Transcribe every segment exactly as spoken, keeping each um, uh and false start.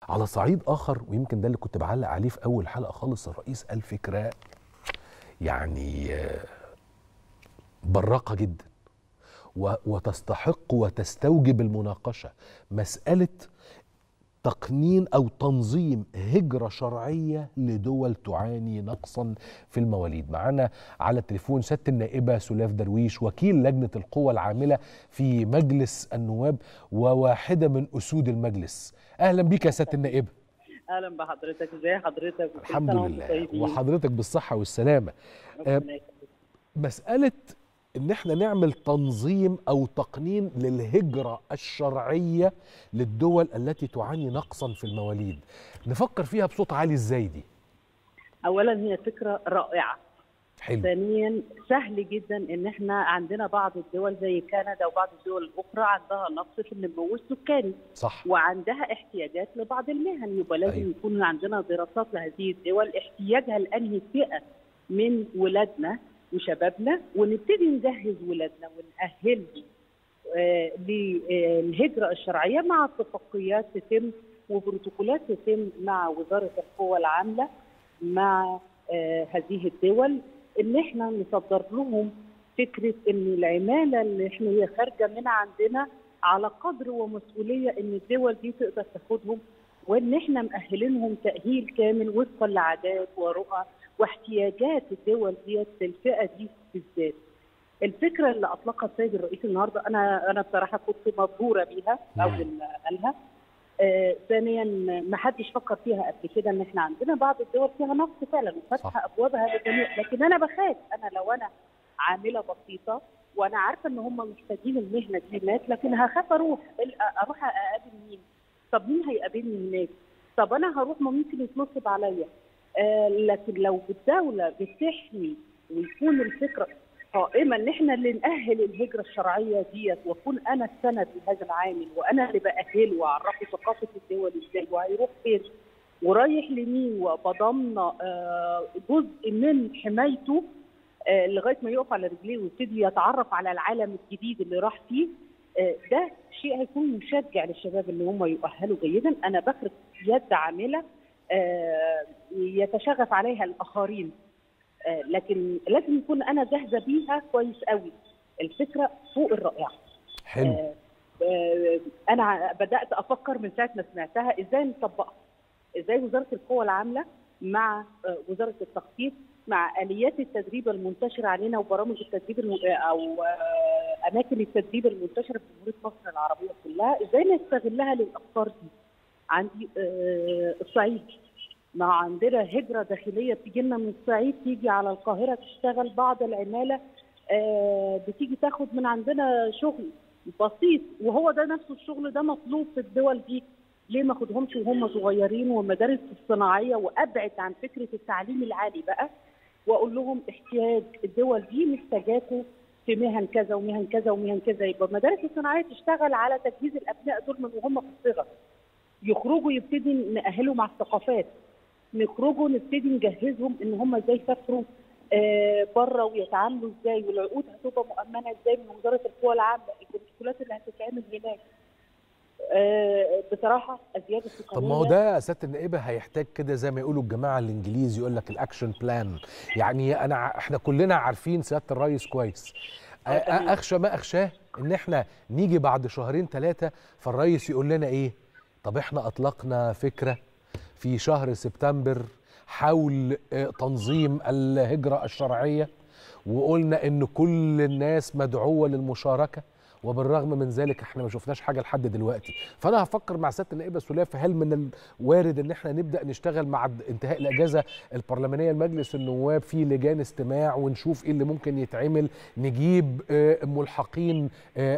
على صعيد آخر، ويمكن ده اللي كنت بعلق عليه في أول حلقة خالص، الرئيس قال فكرة يعني براقة جدا وتستحق وتستوجب المناقشة. مسألة تقنين أو تنظيم هجرة شرعية لدول تعاني نقصا في المواليد. معنا على التليفون سيادة النائبة سلاف درويش، وكيل لجنة القوى العاملة في مجلس النواب وواحدة من أسود المجلس. أهلا بك يا سيادة النائبة. اهلا بحضرتك، ازي حضرتك؟ الحمد لله، وحضرتك بالصحة والسلامة. أه مسألة ان احنا نعمل تنظيم او تقنين للهجرة الشرعية للدول التي تعاني نقصا في المواليد، نفكر فيها بصوت عالي ازاي دي؟ اولا هي فكرة رائعة. حلو. ثانيا سهل جدا ان احنا عندنا بعض الدول زي كندا وبعض الدول الاخرى عندها نقص في النمو السكاني. صح. وعندها احتياجات لبعض المهن، يبقى لازم أيوه. يكون عندنا دراسات لهذه الدول احتياجها لانهي فئة من ولادنا وشبابنا، ونبتدي نجهز ولادنا ونأهلهم آه للهجرة الشرعية مع اتفاقيات تتم وبروتوكولات تتم مع وزارة القوى العاملة مع آه هذه الدول، ان احنا نصدر لهم فكرة ان العمالة اللي احنا هي خارجة من عندنا على قدر ومسؤولية ان الدول دي تقدر تاخدهم، وان احنا مأهلينهم تأهيل كامل وفقا لعادات ورؤى واحتياجات الدول ديت للفئه دي بالذات. الفكره اللي اطلقها السيد الرئيس النهارده انا انا بصراحه كنت مبهوره بيها اول ما قالها. آه ثانيا ما حدش فكر فيها قبل كده، ان احنا عندنا بعض الدول فيها نقص فعلا وفاتحه ابوابها للجميع، لكن انا بخاف. انا لو انا عامله بسيطه وانا عارفه ان هم محتاجين المهنه دي هناك، لكن هخاف اروح اروح اقابل مين؟ طب مين هيقابلني هناك؟ طب انا هروح ما ممكن يتنصب عليا. آه لكن لو الدولة بتحمي ويكون الفكرة قائمة ان احنا اللي نأهل الهجرة الشرعية ديت، واكون انا السند لهذا العامل وانا اللي بأهله واعرفه ثقافة الدول ازاي وهيروح فين ورايح لمين، وبضمن آه جزء من حمايته آه لغاية ما يقف على رجليه ويبتدي يتعرف على العالم الجديد اللي راح فيه. آه ده شيء هيكون مشجع للشباب ان هم يؤهلوا جيدا. انا بخرج يد عاملة آه يتشغف عليها الاخرين، آه لكن لازم يكون انا جاهزه بيها كويس قوي. الفكره فوق الرائعه. حلو. آه آه انا بدات افكر من ساعه ما سمعتها ازاي نطبقها، ازاي وزاره القوى العامله مع آه وزاره التخطيط مع اليات التدريب المنتشره علينا وبرامج التدريب الم... او آه اماكن التدريب المنتشره في جمهوريه مصر العربيه كلها، ازاي نستغلها للافكار دي. عندي آه الصعيد، ما عندنا هجرة داخلية بتيجي لنا من الصعيد تيجي على القاهرة تشتغل، بعض العمالة آه بتيجي تاخد من عندنا شغل بسيط، وهو ده نفس الشغل ده مطلوب في الدول دي. ليه ما اخدهمش وهم صغيرين والمدارس الصناعية وابعد عن فكرة التعليم العالي بقى، واقول لهم احتياج الدول دي محتاجاكم في مهن كذا ومهن كذا ومهن كذا، يبقى المدارس الصناعية تشتغل على تجهيز الابناء دول من وهم في الصغر، يخرجوا يبتدي نأهلهم على الثقافات، نخرجوا نبتدي نجهزهم ان هم ازاي يسافروا آه بره ويتعاملوا ازاي، والعقود هتبقى مؤمنه ازاي من وزاره القوى العامه، البروتوكولات اللي هتتعمل هناك. آه بصراحه ازياد السكانيه. طب ما هو ده يا سياده النائبه هيحتاج كده زي ما يقولوا الجماعه الانجليزي يقول لك الاكشن بلان. يعني انا احنا كلنا عارفين سياده الرئيس كويس. اخشى ما اخشاه ان احنا نيجي بعد شهرين ثلاثه فالرئيس يقول لنا ايه؟ طب احنا اطلقنا فكره في شهر سبتمبر حول تنظيم الهجرة الشرعية وقلنا ان كل الناس مدعوة للمشاركة، وبالرغم من ذلك احنا ما شفناش حاجة لحد دلوقتي. فانا هفكر مع سيادة النائبة سلاف، هل من الوارد ان احنا نبدأ نشتغل مع انتهاء الاجازة البرلمانية لمجلس النواب في لجان استماع ونشوف ايه اللي ممكن يتعمل، نجيب ملحقين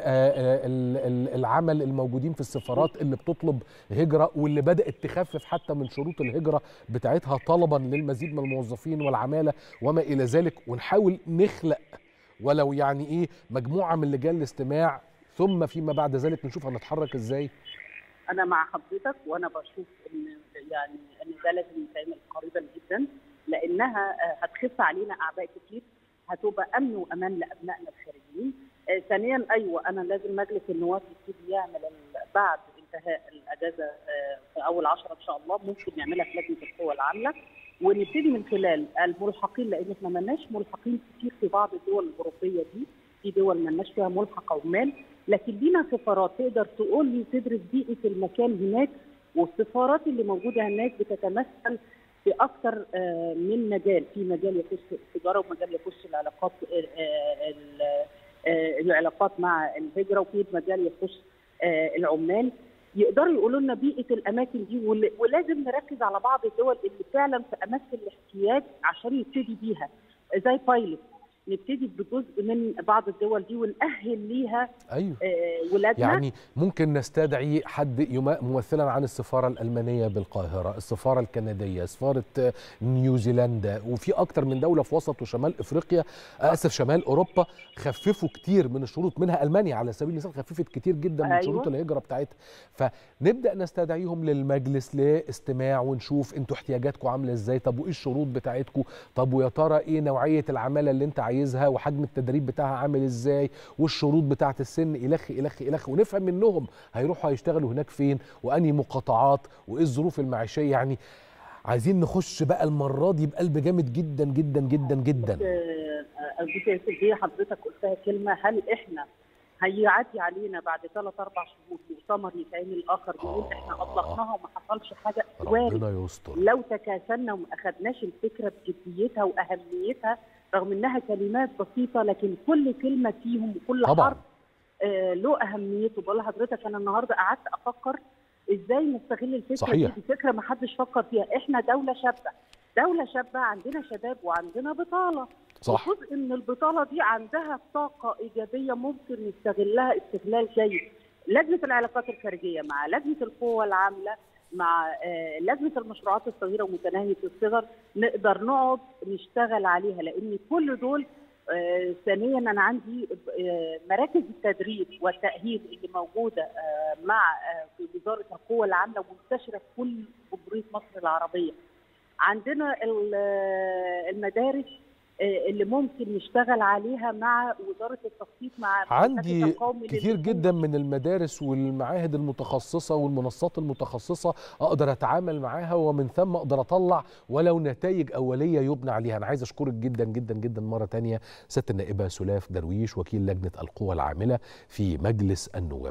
العمل الموجودين في السفارات اللي بتطلب هجرة واللي بدأت تخفف حتى من شروط الهجرة بتاعتها طلبا للمزيد من الموظفين والعمالة وما إلى ذلك، ونحاول نخلق ولو يعني ايه مجموعة من لجان الاستماع، ثم فيما بعد ذلك نشوف هنتحرك ازاي. انا مع حضرتك، وانا بشوف ان يعني ان ده لازم يتعمل قريبا جدا، لانها هتخف علينا اعباء كتير، هتبقى امن وامان لابنائنا الخارجيين. ثانيا ايوه انا لازم مجلس النواب يبتدي يعمل بعد انتهاء الاجازه في اول عشرة ان شاء الله ممكن نعملها في لجنه القوى العامله، ونبتدي من خلال الملحقين، لان احنا ما لناش ملحقين كتير في بعض الدول الاوروبيه دي، في دول ما لناش فيها ملحق عمال، لكن لينا سفارات تقدر تقول لي تدرس بيئه المكان هناك، والسفارات اللي موجوده هناك بتتمثل في اكثر من مجال، في مجال يخص التجاره ومجال يخص العلاقات العلاقات مع الهجره، وفي مجال يخص العمال. يقدروا يقولوا لنا بيئه الاماكن دي، ولازم نركز على بعض الدول اللي فعلا في امس الاحتياج عشان يبتدي بيها، زي بايلوت نبتدي بجزء من بعض الدول دي ونأهل ليها أيوه. آه ولادنا. يعني ممكن نستدعي حد ممثلا عن السفارة الألمانية بالقاهرة، السفارة الكندية، سفارة نيوزيلندا، وفي أكتر من دولة في وسط وشمال إفريقيا، آسف شمال أوروبا، خففوا كتير من الشروط، منها ألمانيا على سبيل المثال خففت كتير جدا من أيوه. شروط الهجرة بتاعتها. فنبدأ نستدعيهم للمجلس لاستماع ونشوف انتوا احتياجاتكم عاملة ازاي، طب وإيه الشروط بتاعتكم، طب ويا ترى إيه نوعية العمالة اللي انت عايزها وحجم التدريب بتاعها عامل ازاي، والشروط بتاعه السن الخ الخ الخ، ونفهم منهم هيروحوا هيشتغلوا هناك فين وانهي مقاطعات وايه الظروف المعيشيه. يعني عايزين نخش بقى المره دي بقلب جامد جدا جدا جدا جدا. دي حضرتك قلتها كلمه، هل احنا هيعدي علينا بعد ثلاث اربع شهور مؤتمر يتعمل اخر بيقول آه احنا اطلقناها وما حصلش حاجه؟ ربنا يستر. لو تكاسلنا وما اخدناش الفكره بجديتها واهميتها، رغم انها كلمات بسيطه لكن كل كلمه فيهم وكل حرف آه له اهميته. بقول لحضرتك انا النهارده قعدت افكر ازاي نستغل الفكره صحيح. دي، فكره ما حدش فكر فيها. احنا دوله شابه، دوله شابه عندنا شباب وعندنا بطاله، صح. وجزء من البطاله دي عندها طاقه ايجابيه ممكن نستغلها استغلال جيد. لجنه العلاقات الخارجيه مع لجنه القوى العامله مع لجنه المشروعات الصغيره ومتناهيه الصغر نقدر نقعد نشتغل عليها، لان كل دول آه ثانيا انا عندي آه مراكز التدريب والتاهيل اللي موجوده آه مع في وزاره القوى العامله ومنتشره في كل جمهوريه مصر العربيه. عندنا المدارس اللي ممكن نشتغل عليها مع وزاره التخطيط، مع عندي كتير جدا من المدارس والمعاهد المتخصصه والمنصات المتخصصه اقدر اتعامل معاها، ومن ثم اقدر اطلع ولو نتائج اوليه يبنى عليها. انا عايز اشكرك جدا جدا جدا مره ثانيه سياده النائبه سلاف درويش، وكيل لجنه القوى العامله في مجلس النواب.